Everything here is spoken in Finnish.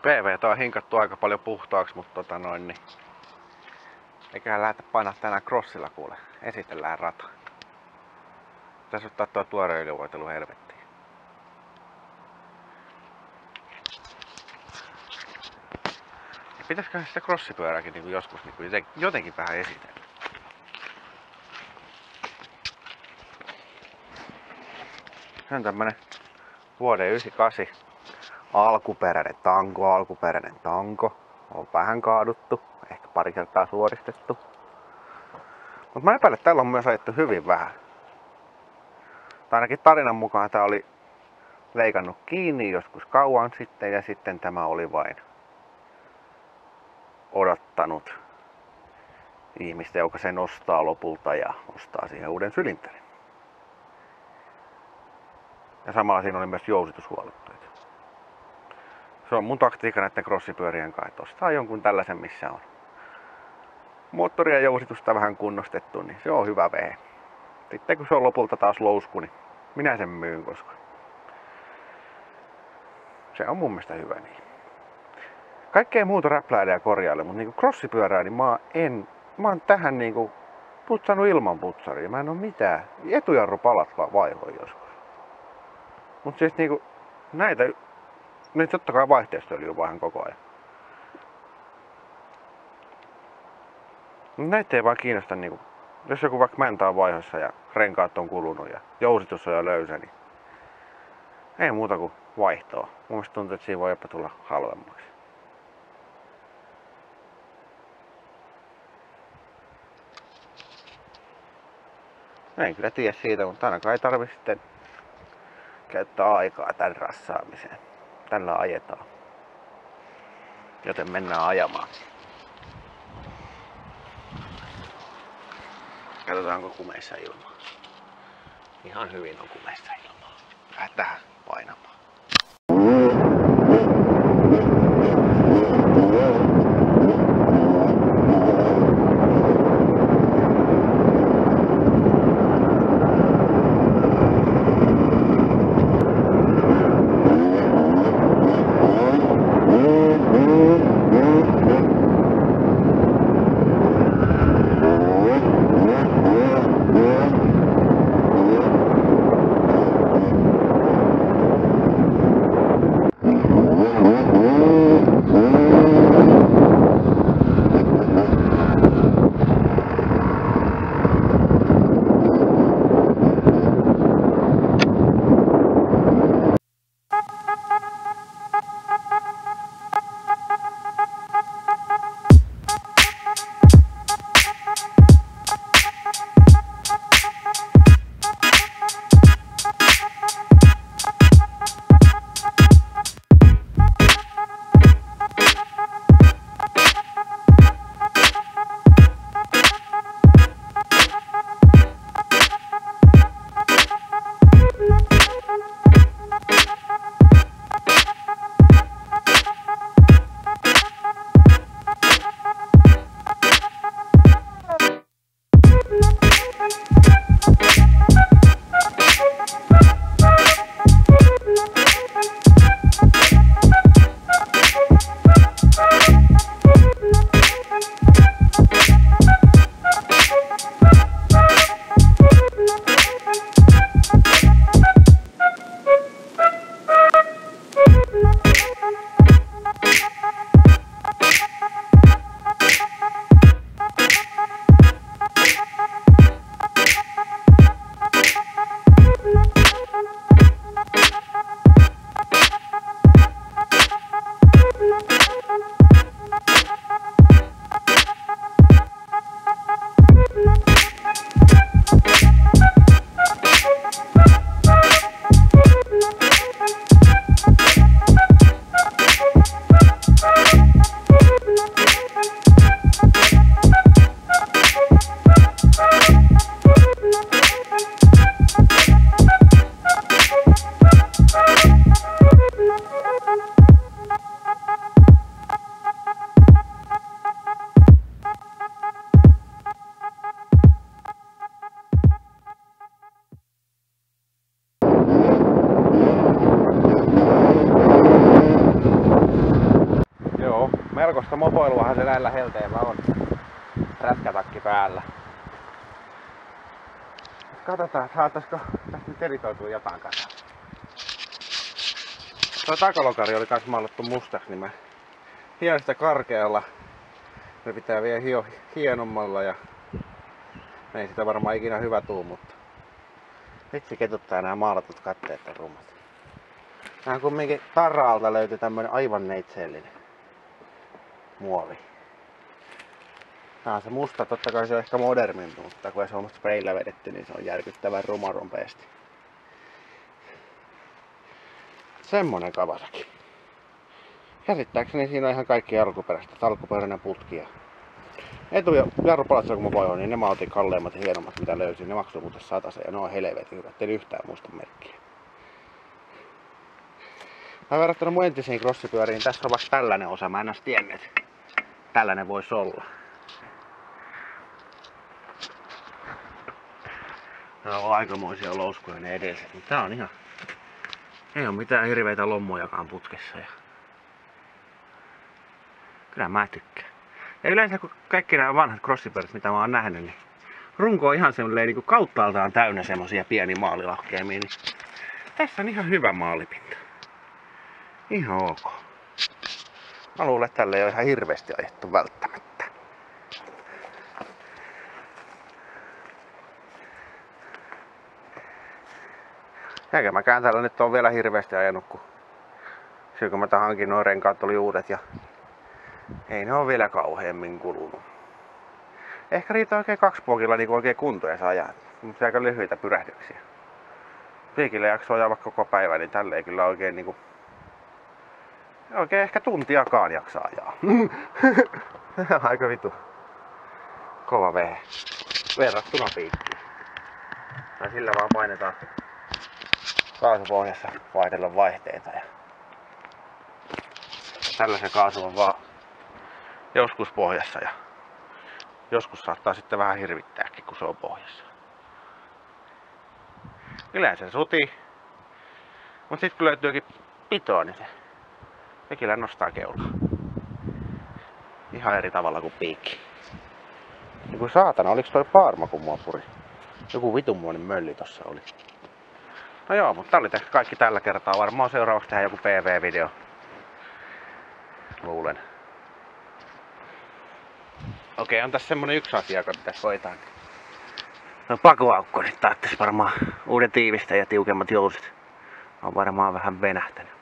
PV on hinkattu aika paljon puhtaaksi, mutta niin eiköhän lähdetä painaa tänään crossilla kuule. Esitellään rata. Tässä ottaa tuo tuoreöljyvoitelu helvettiin. Pitäisiköhän sitä crossipyörääkin niin joskus niin jotenkin vähän esitellä. Se on tämmönen vuoden 98 alkuperäinen tanko. On vähän kaaduttu, ehkä pari kertaa suoristettu. Mutta mä epäilen, että tällä on myös ajettu hyvin vähän. Tai ainakin tarinan mukaan tää oli leikannut kiinni joskus kauan sitten ja sitten tämä oli vain odottanut ihmistä, joka sen ostaa lopulta ja ostaa siihen uuden sylinterin. Ja samalla siinä oli myös jousitushuollotteita. Se on mun taktiikka näiden crossipyörien kanssa, että ostaa jonkun tällaisen, missä on moottoria ja jousitusta vähän kunnostettu, niin se on hyvä vehe. Sitten kun se on lopulta taas lousku, niin minä sen myyn, koska se on mun mielestä hyvä niin. Kaikkea muuta räpläilee ja korjaile, mutta niinku crossipyörää, niin mä oon tähän niinku putsannut ilman putsaria. Mä en oo mitään. Etujarrupalat vaihoin joskus. Mut siis niinku näitä, nyt totta kai vaihteistööljyä vaihan koko ajan. Näitä ei vaan kiinnosta niinku, jos joku vaikka mäntä on vaihossa ja renkaat on kulunut ja jousitus on jo löysä, niin ei muuta kuin vaihtoa. Mun mielestä tuntuu, että siinä voi jopa tulla halvemmaksi. En kyllä tiedä siitä, mutta ainakaan ei tarvi sitten käyttää aikaa tän rassaamiseen. Tällä ajetaan. Joten mennään ajamaan. Katsotaanko kumeissa ilmaa. Ihan hyvin on kumeissa ilmaa. Lähdetään painamaan. valkoista mopoiluahan se näillä helteillä on. Rätkätakki päällä. Katsotaan, että saataisiko tästä nyt editoitua jotain kasaan. Tuo takalokari oli kans maalattu mustaksi, niin mä hien sitä karkealla. Me pitää vielä hienommalla ja ei sitä varmaan ikinä hyvä tuu, mutta vitsi ketuttaa nämä maalatut katteet on rummat. Nää kumminkin tarraalta löytyi tämmönen aivan neitseellinen muovi. Tää on se musta, totta kai se on ehkä modernimpi, mutta kun se on spraylla vedetty, niin se on järkyttävän rumarompesti. Semmonen Kawasaki. Käsittääkseni siinä on ihan kaikki alkuperäistä, alkuperäinen putki ja etu- ja jarrupalat, kun mä voin, niin ne mä otin kalleimmat ja hienommat mitä löysin. Ne maksoi muuten 100 ja ne on helvetin hyvät, en yhtään muista merkkiä. Mä verrattuna mun entisiin crossipyöriin, tässä on vasta tällainen osa, mä en edes tiennyt, että tällainen voisi olla. Ne on aikamoisia louskuja ne edelliset, mutta tää on ihan... Ei oo mitään hirveitä lommojakaan putkessa ja... Kyllä mä tykkään. Ja yleensä kun kaikki nämä vanhat crossipyörät mitä mä oon nähnyt, niin runko on ihan semmoinen niin kauttaaltaan täynnä semmosia pieniä maalilahkeemia, niin tässä on ihan hyvä maalipinta. Ihan ok. Mä luulen, että tälle ei ole ihan hirveästi ajettu välttämättä. Eikä mäkään tällä nyt on vielä hirveästi ajanut, kun silloin kun mä tämän hankin, noin renkaat oli uudet ja ei ne ole vielä kauheammin kulunut. Ehkä riittää oikein 2 puokilla niin oikein kuntoja saa ajaa. Mutta aika lyhyitä pyrähdyksiä. Piikillä jakso ajaa vaikka koko päivä, niin tälle ei kyllä oikein niinku... Oikein ehkä tuntiakaan jaksaa ajaa. Aika vitu. Kova vehe. Verrattuna piikkiin. Tai sillä vaan painetaan kaasupohjassa vaihdella vaihteita. Ja tällä se kaasu on vaan joskus pohjassa ja joskus saattaa sitten vähän hirvittääkin, kun se on pohjassa. Yleensä se sutii. Mut sit kun löytyykin pitoa, niin se tekillä nostaa keulaa. Ihan eri tavalla kuin piikki. Niin kuin saatana, oliks toi paarma kun mua puri? Joku vitunmoinen mölli tossa oli. No joo, mutta tää oli kaikki tällä kertaa. Varmaan seuraavaksi tehdään joku PV-video. Luulen. Okei, on tässä semmonen yksi asia, joka pitäisi hoitaa. No pakoaukko, niin taattais varmaan uuden tiivistä ja tiukemmat jouset. On varmaan vähän venähtänyt.